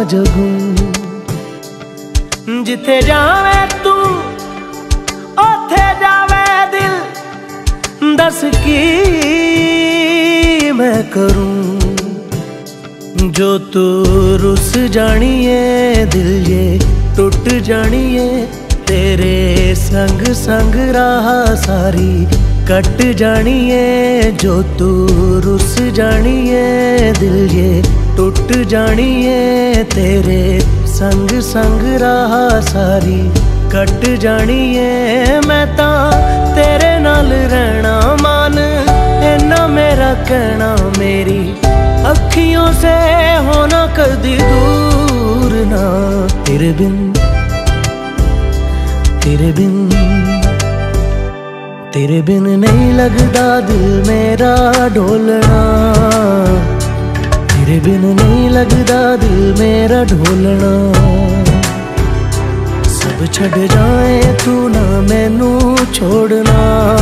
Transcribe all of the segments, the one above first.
जगूं। जिथे जावे तू ओथे जावे दिल, दस की मैं करूं। जो तू रुस जानिए दिल ये टुट जानिए, तेरे संग संग राह सारी कट जानिए। जो तू रुस जानिए दिल ये टुट जानिए, तेरे संग संग राह सारी कट जानिए। मैं तां तेरे नाल रहना मान, इन्ना मेरा कहना, मेरी अखियों से होना कदी दूर ना। तेरे बिन तेरे बिन तेरे बिन नहीं लगदा दिल मेरा ढोलना। तेरे बिन नहीं लगदा दिल मेरा ढोलना। सब छड़ जाए तू ना मैनू छोड़ना।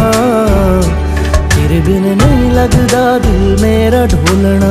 तेरे बिन नहीं लगदा दिल मेरा ढोलना।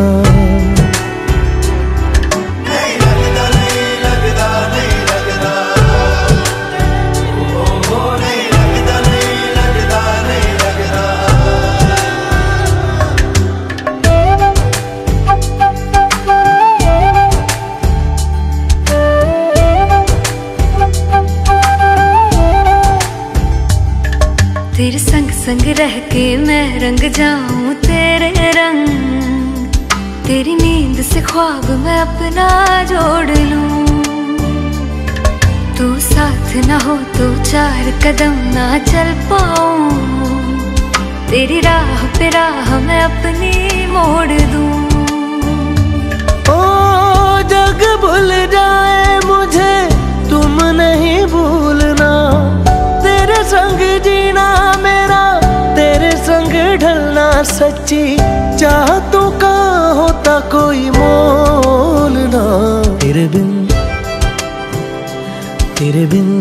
तेरे संग संग रह के मैं रंग जाऊं तेरे रंग, तेरी नींद से ख्वाब मैं अपना जोड़ लूं। तू साथ ना हो तो चार कदम ना चल पाऊं, तेरी राह पे राह मैं अपनी मोड़ दूं। ओ जग भूल जाए मुझे तुम नहीं भूलना, तेरे संग जीना मेरा तेरे संग ढलना। सच्ची चाहतों का होता कोई मोल ना। तेरे बिन